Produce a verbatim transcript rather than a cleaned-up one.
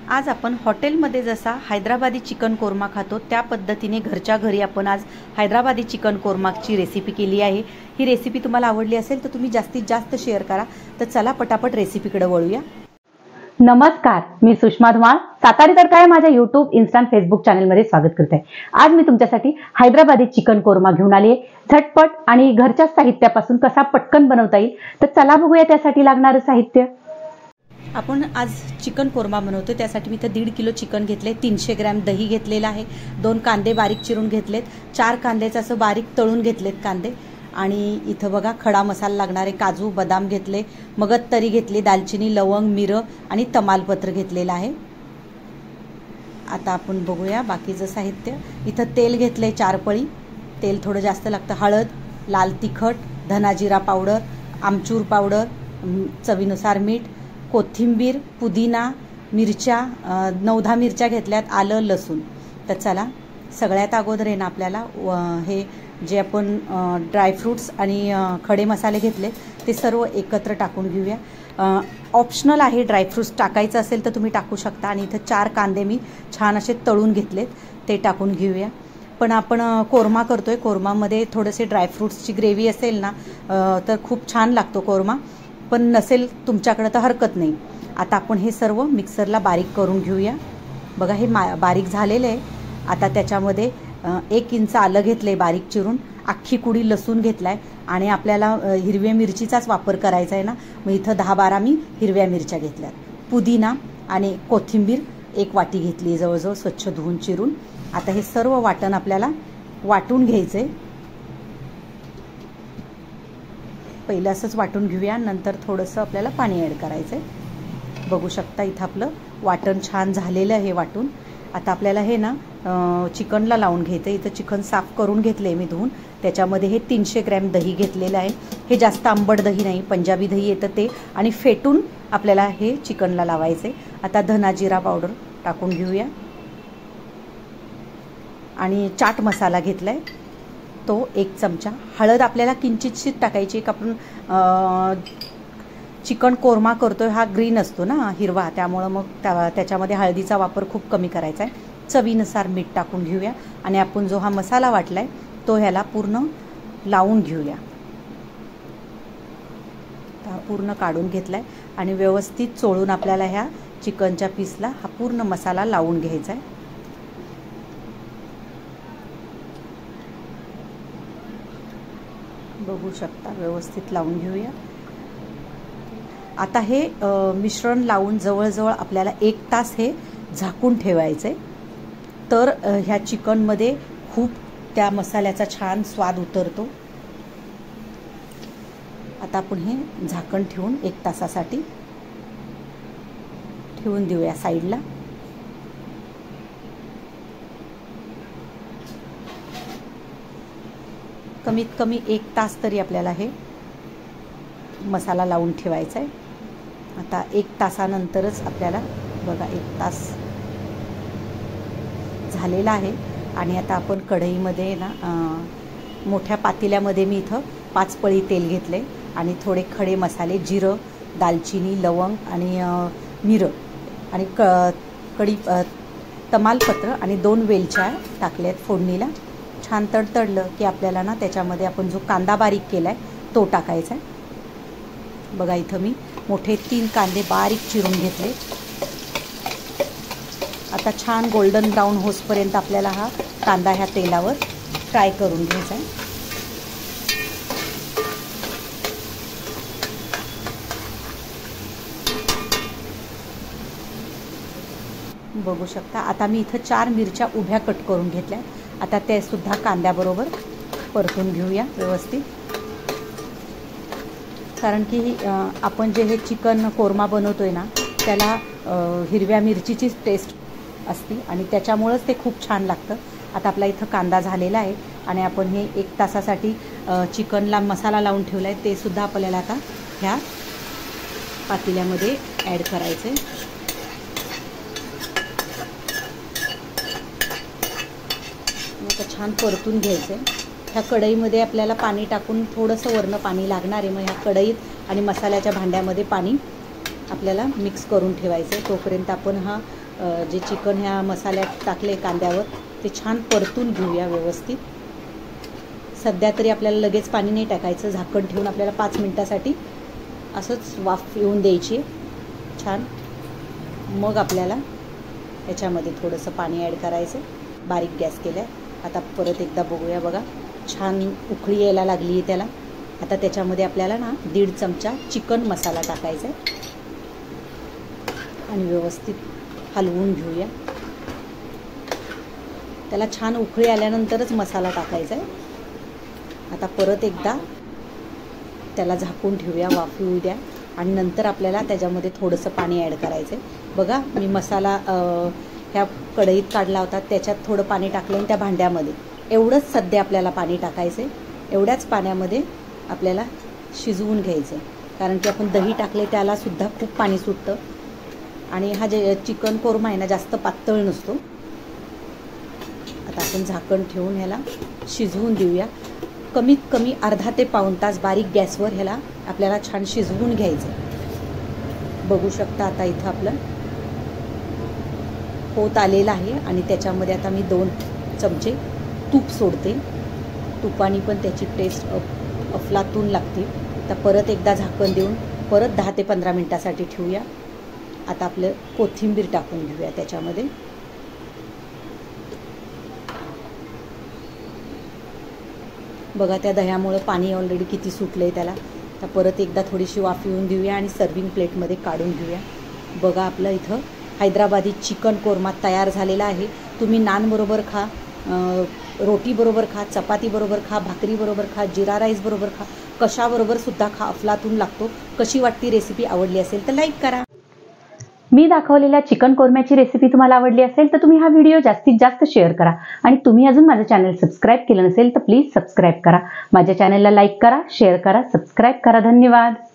आज आपण हॉटेलमध्ये जसा हैदराबादी चिकन कोरमा खातो त्या पद्धतीने घरच्या घरी आपण आज हैदराबादी चिकन कोरमाची रेसिपी केली आहे। ही रेसिपी तुम्हाला आवडली असेल तर तुम्ही जास्तीत जास्त शेअर करा। तर चला पटापट रेसिपीकडे वळूया। नमस्कार, मी सुषमा धुमाळ सातारी तडका या माझ्या यूट्यूब इंस्टा फेसबुक चॅनलमध्ये स्वागत करते। आज मी तुमच्यासाठी हैदराबादी चिकन कोरमा घेऊन आली आहे। झटपट आणि घरच्या साहित्यापासून कसा पटकन बनवता येईल तर चला बघूया त्यासाठी लागणारे साहित्य। आपण आज चिकन कोरमा बनवतो त्यासाठी मी इथे दीड किलो चिकन घेतले, तीनशे ग्रॅम दही घेतलेला आहे, दोन कांदे बारीक चिरून घेतलेत, चार कांद्याचं असं बारीक तळून घेतलेत कांदे, आणि इथं बघा खडा मसाला लागणारे काजू बदाम घेतले, मगजतरी घेतली, दालचिनी लवंग मिरं आणि तमालपत्र घेतलेलं आहे। आता आपण बघूया बाकीचं साहित्य। इथं तेल घेतले चार पळी, तेल थोडं जास्त लागतं, हळद, लाल तिखट, धना जिरा पावडर, आमचूर पावडर, चवीनुसार मीठ, कोथिंबीर, पुदिना, मिरच्या, नऊ दहा मिरच्या घेतल्यात, आलं लसूण। तर चला सगळ्यात अगोदर आहे ना आपल्याला हे जे आपण ड्रायफ्रूट्स आणि खडे मसाले घेतले ते सर्व एकत्र टाकून घेऊया। ऑप्शनल आहे, ड्रायफ्रूट्स टाकायचं असेल तर तुम्ही टाकू शकता। आणि इथं चार कांदे मी छान असे तळून घेतलेत ते टाकून घेऊया। पण आपण कोरमा करतोय, कोरमामध्ये थोडेसे ड्रायफ्रूट्सची ग्रेव्ही असेल ना तर खूप छान लागतो कोरमा, पण नसेल तुमच्याकडे तर हरकत नाही। आता आपण हे सर्व मिक्सरला बारीक करून घेऊया। बघा हे बारीक झालेलं आहे। आता त्याच्यामध्ये एक इंच आलं घेतले बारीक चिरून, अख्खी कुडी लसूण घेतलाय, आणि आपल्याला हिरव्या मिरचीचाच वापर करायचा आहे ना, मग इथं दहा बारा मी हिरव्या मिरच्या घेतल्यात, पुदिना आणि कोथिंबीर एक वाटी घेतली जवळजवळ स्वच्छ धुवून चिरून। आता हे सर्व वाटण आपल्याला वाटून घ्यायचंय। पहिलं असंच वाटून घेऊया, नंतर थोडंसं आपल्याला पाणी ॲड करायचं आहे। बघू शकता इथं आपलं वाटण छान झालेलं आहे वाटून। आता आपल्याला हे ना चिकनला लावून घ्यायचं। इथं चिकन साफ करून घेतले मी धुवून, त्याच्यामध्ये हे तीनशे ग्रॅम दही घेतलेलं आहे। हे जास्त आंबट दही नाही, पंजाबी दही येतं ते, आणि फेटून आपल्याला हे चिकनला लावायचे। आता धना जिरा पावडर टाकून घेऊया, आणि चाट मसाला घेतलाय तो एक चमचा, हळद आपल्याला किंचितशीच टाकायची। एक आपण चिकन कोरमा करतोय हा ग्रीन असतो ना हिरवा, त्यामुळं मग त्या त्याच्यामध्ये हळदीचा वापर खूप कमी करायचा आहे। चवीनुसार मीठ टाकून घेऊया, आणि आपण जो हा मसाला वाटलाय तो ह्याला पूर्ण लावून घेऊया। हा पूर्ण काढून घेतलाय आणि व्यवस्थित चोळून आपल्याला ह्या चिकनच्या पीसला हा पूर्ण मसाला लावून घ्यायचा आहे। बघू शकता व्यवस्थित लावून घेऊया। आता हे मिश्रण लावून जवळजवळ आपल्याला एक तास हे झाकून ठेवायचे, तर ह्या चिकनमध्ये खूप त्या मसाल्याचा छान स्वाद उतरतो। आता आपण हे झाकण ठेवून एक तासासाठी ठेवून देऊया साईडला। कमीत कमी एक तास तरी आपल्याला हे मसाला लावून ठेवायचा आहे। आता एक तासानंतरच आपल्याला बघा एक तास झालेला आहे, आणि आता आपण कढईमध्ये ना मोठ्या पातेल्यामध्ये मी इथं पाच पळी तेल घेतले, आणि थोडे खडे मसाले, जिरं, दालचिनी लवंग आणि मिरं, आणि क कढी तमालपत्र आणि दोन वेलच्या टाकल्यात फोडणीला। छान तडतडलं की आपल्याला ना त्याच्यामध्ये आपण जो कांदा बारीक केलाय तो टाकायचा आहे। बघा इथं मी मोठे तीन कांदे बारीक चिरून घेतले। आता छान गोल्डन ब्राऊन होसपर्यंत आपल्याला हा कांदा ह्या तेलावर फ्राय करून घ्यायचा आहे। बघू शकता आता मी इथं चार मिरच्या उभ्या कट करून घेतल्या। आता ते सुद्धा कांद्याबरोबर परतून घेऊया व्यवस्थित, कारण की आपण जे हे चिकन कोरमा बनवतोय ना त्याला हिरव्या मिरचीचीच टेस्ट असते, आणि त्याच्यामुळेच ते खूप छान लागतं। आता आपला इथं कांदा झालेला आहे, आणि आपण हे एक तासासाठी चिकनला मसाला लावून ठेवला आहे ते सुद्धा आपल्याला आता ह्या पातेल्यामध्ये ॲड करायचं आहे। आता छान परतून घ्यायचं आहे। ह्या कढईमध्ये आपल्याला पाणी टाकून थोडंसं वरनं पाणी लागणार आहे, मग ह्या कढईत आणि मसाल्याच्या भांड्यामध्ये पाणी आपल्याला मिक्स करून ठेवायचं आहे। तोपर्यंत आपण हा जे चिकन ह्या मसाल्यात टाकले कांद्यावर ते छान परतून घेऊया व्यवस्थित. सध्या तरी आपल्याला लगेच पाणी नाही टाकायचं, झाकण ठेवून आपल्याला पाच मिनटासाठी असंच वाफ येऊन द्यायची छान. मग आपल्याला याच्यामध्ये थोडंसं पाणी ॲड करायचं. बारीक गॅस केला आहे. आता परत एकदा बघूया. बघा छान उकळी यायला लागली आहे त्याला. आता त्याच्यामध्ये आपल्याला ना दीड चमचा चिकन मसाला टाकायचा आहे आणि व्यवस्थित हलवून घेऊया. त्याला छान उकळी आल्यानंतरच मसाला टाकायचा आहे. आता परत एकदा त्याला झाकून ठेवूया, वाफ येऊ द्या आणि नंतर आपल्याला त्याच्यामध्ये थोडंसं पाणी ॲड करायचं आहे. बघा मी मसाला ह्या कढईत काढला होता, त्याच्यात थोडं पाणी टाकलं आणि त्या भांड्यामध्ये एवढंच सध्या आपल्याला पाणी टाकायचं आहे. एवढ्याच पाण्यामध्ये आपल्याला शिजवून घ्यायचं आहे, कारण की आपण दही टाकले त्यालासुद्धा खूप पाणी सुटतं आणि हा जे चिकन कोरमा आहे ना जास्त पातळ नसतो. आता आपण झाकण ठेवून ह्याला शिजवून देऊया. कमीत कमी अर्धा ते पाऊण तास बारीक गॅसवर ह्याला आपल्याला छान शिजवून घ्यायचं. बघू शकता आता इथं आपलं होत आलेलं आहे आणि त्याच्यामध्ये आता मी दोन चमचे तूप सोडते. तुपानी पण त्याची टेस्ट अफलातून लागते. आता परत एकदा झाकण देऊन परत दहा ते पंधरा मिनटासाठी ठेवूया. आता आपलं कोथिंबीर टाकून घेऊया त्याच्यामध्ये. बघा त्या दह्यामुळं पाणी ऑलरेडी किती सुटलं आहे त्याला. आता परत एकदा थोडीशी वाफ येऊन देऊया आणि सर्विंग प्लेटमध्ये काढून घेऊया. बघा आपलं इथं हैदराबादी चिकन कोरमा तयार झालेला आहे. तुम्ही नानबरोबर खा, रोटीबरोबर खा, चपातीबरोबर खा, भाकरीबरोबर खा, जिरा राईसबरोबर खा, कशाबरोबर सुद्धा खा. अफलातून लागतो. कशी वाटती रेसिपी? आवडली असेल तर लाईक करा. मी दाखवलेल्या चिकन कोरम्याची रेसिपी तुम्हाला आवडली असेल तर तुम्ही हा व्हिडिओ जास्तीत जास्त शेअर करा आणि तुम्ही अजून माझं चॅनल सबस्क्राईब केलं नसेल तर प्लीज सबस्क्राईब करा. माझ्या चॅनलला लाईक करा, शेअर करा, सबस्क्राईब करा. धन्यवाद.